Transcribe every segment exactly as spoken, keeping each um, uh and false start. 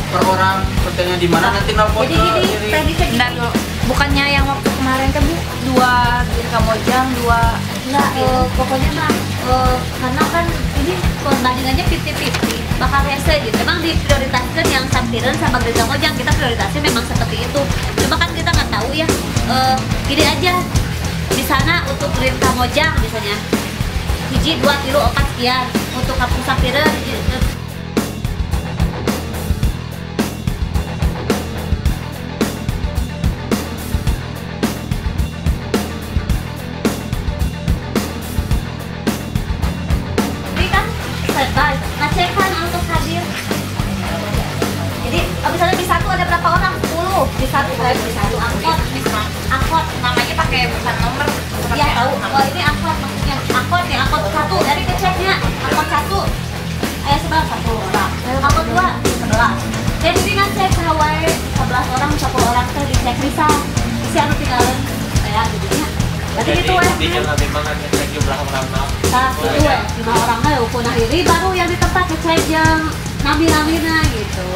per orang hotelnya di mana nanti nelfon. Jadi gini, tadi sebentar dulu. Bukannya yang waktu kemarin kan Bu, dua Bir Kamojang, dua enggak, uh, pokoknya mah uh, karena kan ini perbandingannya fifty fifty bakal rese gitu. Emang diprioritaskan yang Sampireun sama Bir Kamojang, kita prioritasnya memang seperti itu. Cuma kan kita nggak tahu ya, uh, gini aja di sana untuk Bir Kamojang misalnya hiji dua kilo opat sekian, untuk kampung Sampireun ngecekan untuk hadir. Jadi misalnya di satu ada berapa orang? sepuluh di satu eh, di satu angkot, angkot namanya pakai bukan nomor. ya tahu. Oh ini angkot maksudnya angkot ya angkot satu dari keceknya angkot satu ayah sebelas satu orang, angkot dua sebelas. Jadi ini ngecek hawaii sebelas orang sepuluh orang teh dicek bisa isi anu tinggalin kayak gitu nya. Berarti gitu ya. Di jalan timbangan ngecek jumlah orang. Nah, itu ya, lima orangnya ukur akhiri baru yang di tempat ngecek yang nami-namina gitu.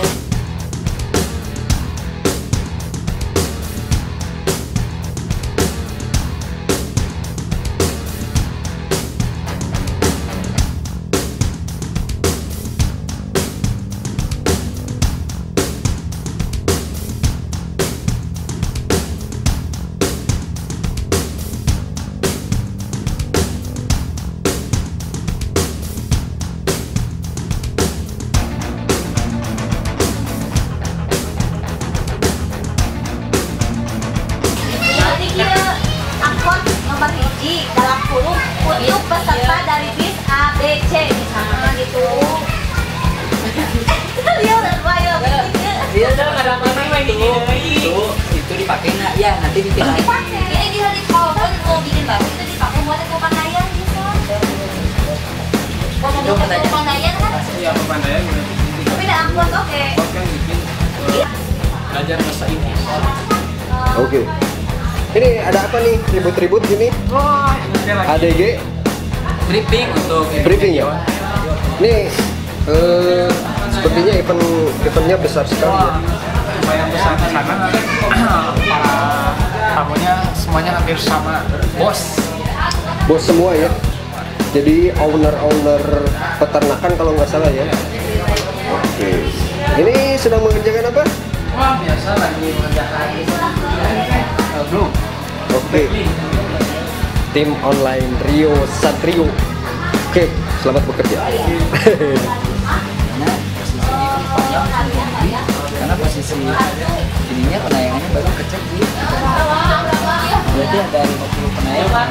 Dalam kurung untuk peserta dari bis A, B, C misalnya gitu. Dia udah bayar. Dia udah ada apa lagi itu itu dipakai nggak ya nanti bikin lagi. Dipakai. Ini dia di kolon mau bikin baru itu dipakai buat pemakaian bisa. Kalau mau bikin pemakaian kan? Iya pemakaian udah. Tapi ada angkot oke. Kan bikin belajar bahasa Inggris. Oke. Ini ada apa nih ribut-ribut gini? Wah, A D G briefing untuk briefing ya. Ini eh, sepertinya event eventnya besar sekali ya. Lumayan besar di sana. Para tamunya semuanya hampir sama bos. Bos semua ya. Jadi owner-owner peternakan kalau nggak salah ya. Oke. Ini sedang mengerjakan apa? Wah biasa lagi mengerjakan belum. Oke. Tim online Rio Satrio. Oke, selamat bekerja. Karena posisi ininya penayangannya baru kecil gitu. Berarti ada lima puluh penayangan.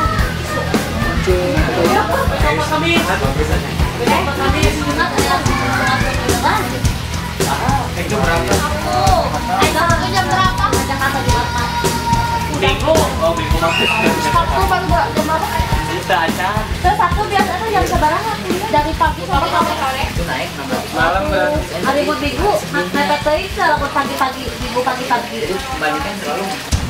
Itu berapa? Ayo jam berapa? Jakarta di apa? Minggu, oh minggu maksudnya. Sabtu baru gua kemarin. Bisa aja. Terus Sabtu biasanya jam seberapa waktunya? Dari pagi sampai sore. Itu naik enam ratus. Malam dan Hari buat minggu, mepet tadi kalau buat pagi-pagi, minggu pagi-pagi. Itu kebalikan selalu.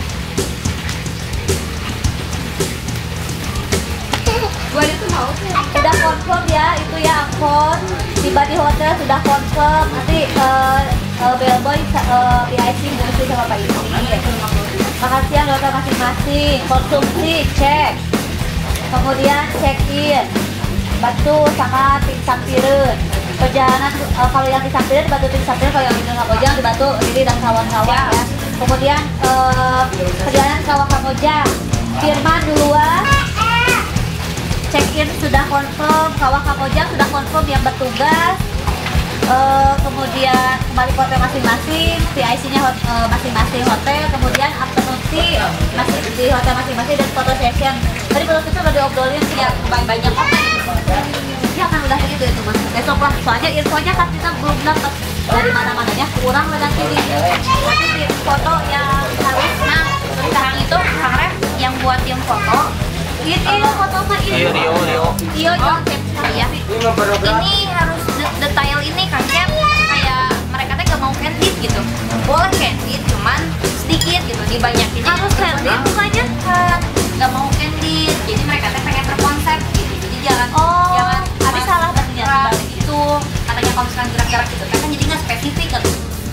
Gua itu mau sih. Sudah confirm ya, itu ya akun tiba di hotel sudah confirm. Nanti uh, uh, bellboy uh, V I P ngurus sama Pak Isi. Makasih ya hotel masing-masing. Konsumsi cek, kemudian check in, batu saka tim Sampireun. Perjalanan uh, kalau yang di Sampireun batu tim Sampireun, kalau yang di Kamojang di batu Riri dan kawan-kawan ya. Kemudian uh, perjalanan ke Kamojang, Firman duluan. Check in sudah confirm, Kawah Kamojang sudah confirm yang bertugas. Uh, kemudian kembali ke hotel masing-masing, V I C-nya hot, uh, masing-masing hotel, kemudian afternoon tea masih di hotel masing-masing dan foto session. Tadi kalau kita udah diobrolin sih ya banyak hotel. Ya kan udah gitu itu mas. Besok lah, soalnya infonya kan kita belum dapat dari mana-mananya, kurang lah nanti di nanti di foto yang harus. Nah sekarang itu Kang Ref yang buat yang foto. Ini foto mah ini. Rio Rio Rio. Iya konsep ya. Ini harus de- detail ini kan Cap. Kayak mereka tuh gak mau candid gitu. Boleh candid, cuman sedikit gitu. Dibanyakin harus candid bukannya kan gak mau candid. Jadi mereka tuh pengen berkonsep gitu. Jadi jangan Oh, jangan habis salah berarti ya. itu katanya konsep misalkan gerak-gerak gitu kan jadi nggak spesifik kan.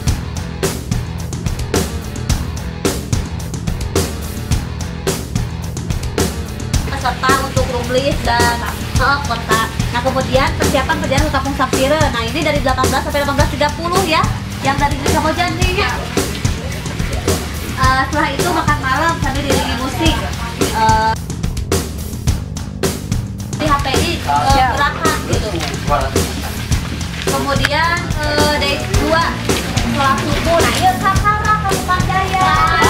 Peserta untuk room list dan uh, kontak. Nah kemudian persiapan perjalanan ke Kampung Sapire. Nah ini dari delapan belas sampai delapan belas tiga puluh ya, yang dari Giri Kamboja nih. Uh, setelah itu makan malam sambil diiringi musik. Uh, di H P I uh, gerakan gitu. Kemudian uh, day dua sholat subuh. Nah iya Kakara Kabupaten Jaya.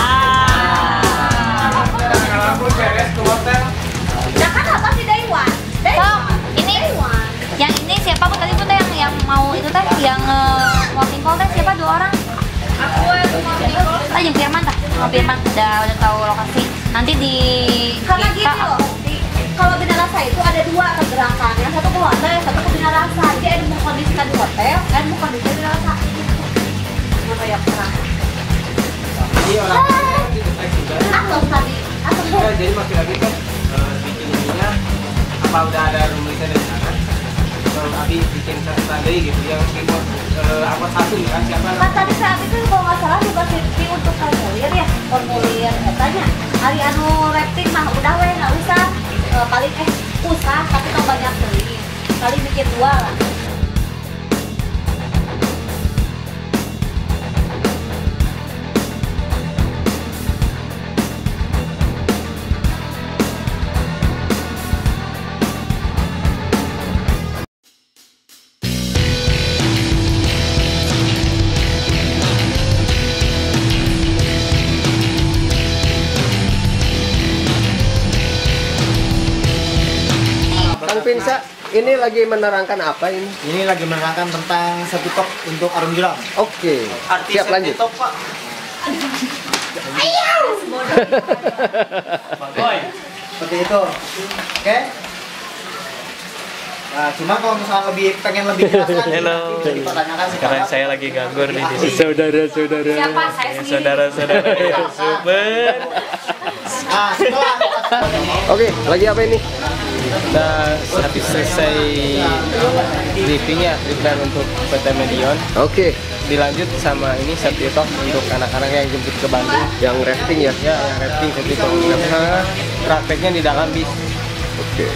Nah kan apa sih day one? Day So, one. ini Day one. yang ini siapa bu tadi bu teh yang yang mau itu teh yang uh, walking call teh siapa dua orang? Aku ah yang Firman tah. Oh, Firman udah udah tahu lokasi. Nanti di Karena kita gini loh, di- kalau Bina Rasa itu ada dua pergerakan, yang satu ke hotel, yang satu ke Bina Rasa. Jadi ada mau kondisikan di hotel, dan mau kondisikan di Bina Rasa. Kenapa ya perang? Jadi orang itu detek juga. Atau tadi, atau Enggak, jadi masih lagi kan eh, bikin ininya apa udah ada rumusnya dari sana? Kalau Abi bikin satu tadi gitu yang timur eh, apa satu kan siapa? kan tadi saat itu kalau nggak salah juga safety untuk formulir ya, formulir katanya. Hari anu rating mah udah weh nggak usah, eh, paling eh usah tapi kalau banyak beli, kali bikin dua lah. Kang Pinsa, ini lagi menerangkan apa ini? Ini lagi menerangkan tentang safety talk untuk Arum Jeram. Oke, siap lanjut. Top, Pak. Boy. Seperti itu. Oke? Nah, cuma kalau misalnya lebih pengen lebih jelas lagi, Halo. bisa dipertanyakan Sekarang secara saya lagi nganggur nih di sini. Saudara-saudara. siapa saya sendiri. Saudara-saudara yang super. Nah, setelah Oke, lagi apa ini? Kita habis selesai briefingnya, prepare untuk P T Medion. Oke, Dilanjut sama ini safety talk untuk anak-anak yang jemput ke Bandung. yang rafting ya. Ya, yang rafting safety talk. Karena prakteknya di dalam bis. Oke.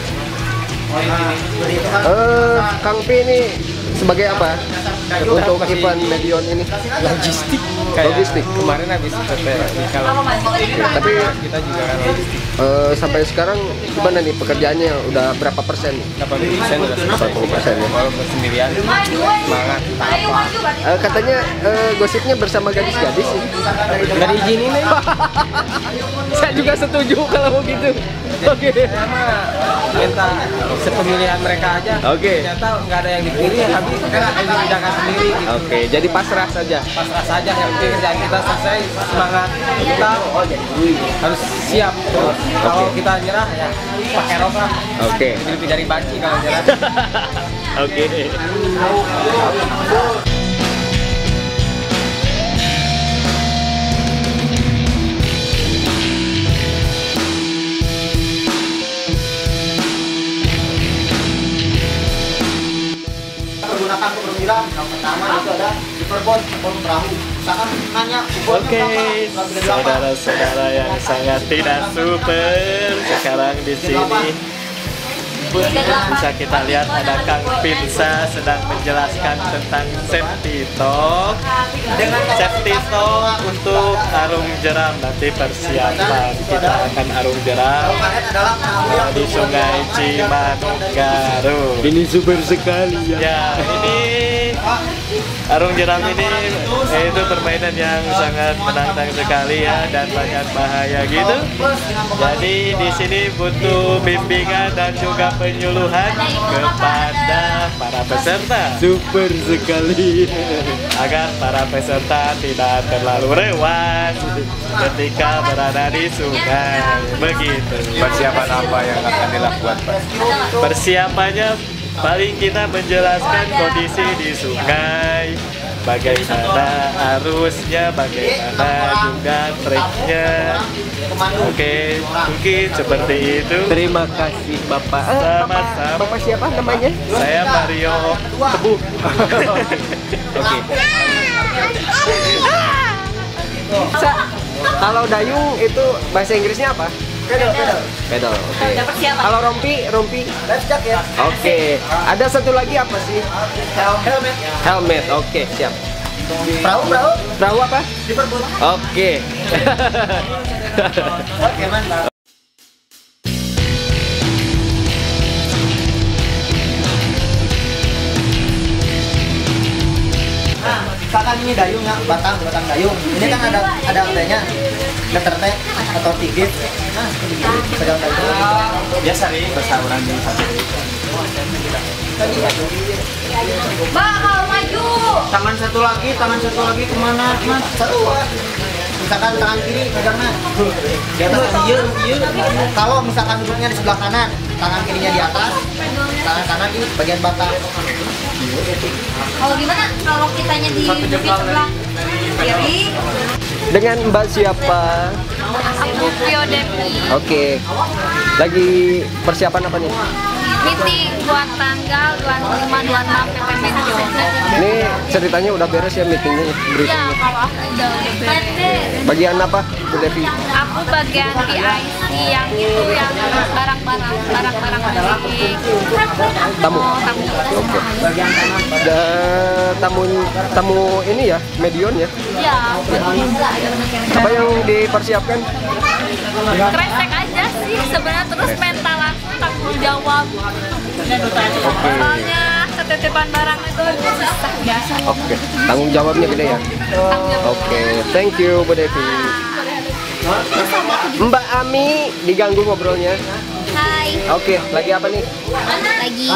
Eh, Kang Pi ini sebagai apa? Untuk Masih- event Medion ini? Logistik. Kayak Logistik. Kemarin habis P T di kalau Tapi kita juga kan logistik. eh, sampai sekarang gimana nih pekerjaannya? Udah berapa persen? delapan puluh persen udah selesai. delapan puluh persen ya. Kalau sendirian semangat. Eh, katanya eh, gosipnya bersama gadis-gadis ini. Nggak diizinin nih. Saya juga setuju kalau mau gitu. Oke. Saya mah minta sepemilihan mereka aja. Oke. Ternyata nggak ada yang dipilih, tapi kan ada yang dipindahkan sendiri gitu. Oke, jadi pasrah saja. Pasrah saja, yang penting kerjaan kita selesai, semangat kita harus siap. Kalau kita nyerah ya pakai rok lah. Oke. Jadi lebih dari banci kalau nyerah. Oke. menggunakan Arum Jeram, yang pertama itu ada superboat atau perahu. Misalkan nanya superboatnya Oke, berapa? Nggak bisa berapa. saudara-saudara yang sangat tidak super, sekarang di sini bisa kita lihat ada Kang Pinsa sedang menjelaskan tentang safety talk. Safety talk untuk Arum Jeram, nanti persiapan kita akan Arum Jeram Kemarin adalah perahu yang di Sungai Cimanunggaru. Ini super sekali ya. Ya, ini Arum Jeram ini itu permainan yang sangat menantang sekali ya dan banyak bahaya gitu. Jadi di sini butuh bimbingan dan juga penyuluhan kepada para peserta Super sekali. agar para peserta tidak terlalu rewel ketika berada di sungai. Begitu. Persiapan apa yang akan dilakukan, Pak? Persiapannya paling kita menjelaskan kondisi di sungai, bagaimana arusnya, bagaimana juga treknya. Oke, mungkin seperti itu. Terima kasih Bapak. Eh, Bapak, Sama-sama. Bapak siapa namanya? Saya Mario Tebu. Oke. Sa, kalau dayung itu bahasa Inggrisnya apa? Pedal, pedal. Pedal. Oke. Udah persiapan. Kalau rompi, rompi. Life jacket. Oke. Ada satu lagi apa sih? Helmet. Helmet. Oke, siap. Perahu, perahu. Perahu apa? Liverpool. Oke. Oke, mantap. Nah, misalkan ini dayung ya, batang, batang dayung. Ini kan ada ada tenya, letter T atau tigit. Nah, pegang dayung. Biasa nih bahasa orang di satu. Mbak, kalau maju. Tangan satu lagi, tangan satu lagi kemana, mas? Satu. Misalkan tangan kiri pegangnya di atas iya, iya. Kalau misalkan duduknya di sebelah kanan, tangan kirinya di atas, tangan kanan di bagian batang. Kalau gimana? Kalau kitanya di sebelah kiri, Dengan Mbak siapa? Aku Pio Devi. Oke. Lagi persiapan apa nih? Meeting buat tanggal dua puluh lima dua puluh enam P P Menjo. Ini ceritanya udah beres ya meetingnya, Ya, briefingnya. kalau aku udah udah beres. Bagian apa, Bu Devi? Aku bagian P I C yang itu yang barang-barang barang-barang dari Tamu. oh, tamu. Da, tamu tamu ini ya, Medion ya. Ya, Apa yang dipersiapkan? kresek aja sih sebenarnya, terus mental aku tanggung jawab. Soalnya ketitipan barang itu susah biasa. Oke, tanggung jawabnya gede ya. Oke, thank you Bu Devi. Mbak Ami diganggu ngobrolnya. Hai, Oke, lagi apa nih? lagi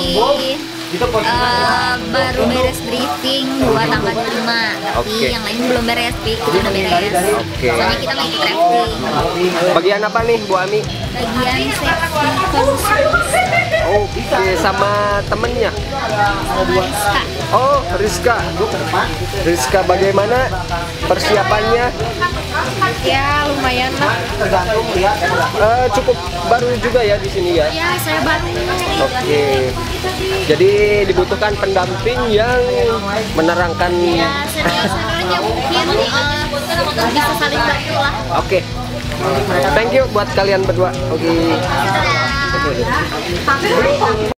eh, baru beres briefing buat tanggal lima, tapi Oke. yang lain belum beres, Pi. Kita udah beres. Oke. Soalnya kita lagi crafting. Bagian apa nih Bu Ami? Bagian seksi konsumsi. Oke, sama temennya. Rizka. Oh, Rizka. Rizka, bagaimana persiapannya? Ya lumayan lah. Eh, cukup baru juga ya di sini ya. Ya saya baru. Oke. Jadi dibutuhkan pendamping yang menerangkan. Ya senior-seniornya mungkin eh, bisa saling bantu lah. Oke. Thank you buat kalian berdua. Oke. Dadah.